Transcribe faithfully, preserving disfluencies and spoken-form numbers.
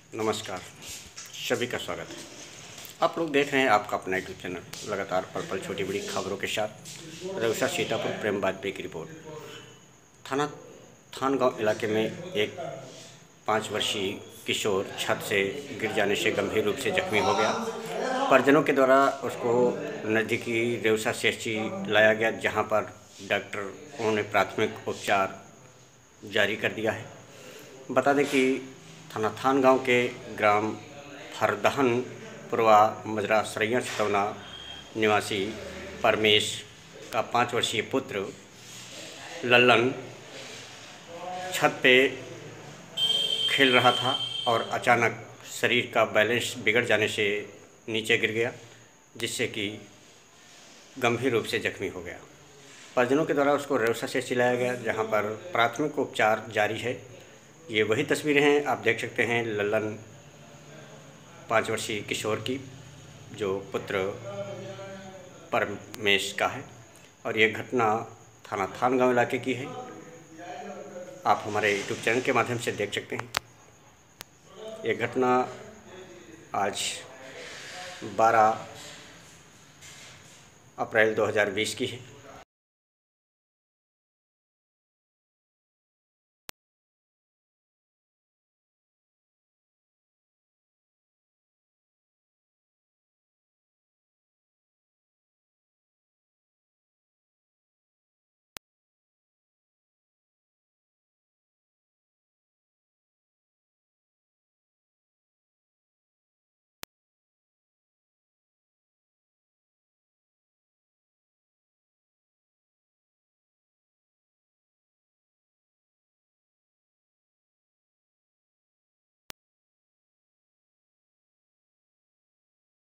नमस्कार, सभी का स्वागत है। आप लोग देख रहे हैं आपका अपना यूट्यूब चैनल लगातार पल पल छोटी बड़ी खबरों के साथ रउसा सीतापुर प्रेम बाजपेयी की रिपोर्ट। थाना थान गांव इलाके में एक पाँच वर्षीय किशोर छत से गिर जाने से गंभीर रूप से जख्मी हो गया। परिजनों के द्वारा उसको नज़दीकी रेउसा सीएचसी लाया गया, जहां पर डॉक्टर उन्होंने प्राथमिक उपचार जारी कर दिया है। बता दें कि थाना थान गांव के ग्राम फरदहन पुरवा मजरा सरैया छतौना निवासी परमेश का पाँच वर्षीय पुत्र लल्लन छत पे खेल रहा था और अचानक शरीर का बैलेंस बिगड़ जाने से नीचे गिर गया, जिससे कि गंभीर रूप से जख्मी हो गया। परिजनों के द्वारा उसको रेउसा से चिलाया गया, जहां पर प्राथमिक उपचार जारी है। ये वही तस्वीरें हैं, आप देख सकते हैं लल्लन पाँच वर्षीय किशोर की, जो पुत्र परमेश का है। और ये घटना थाना थान गांव इलाके की है। आप हमारे यूट्यूब चैनल के माध्यम से देख सकते हैं। ये घटना आज बारह अप्रैल दो हज़ार बीस की है।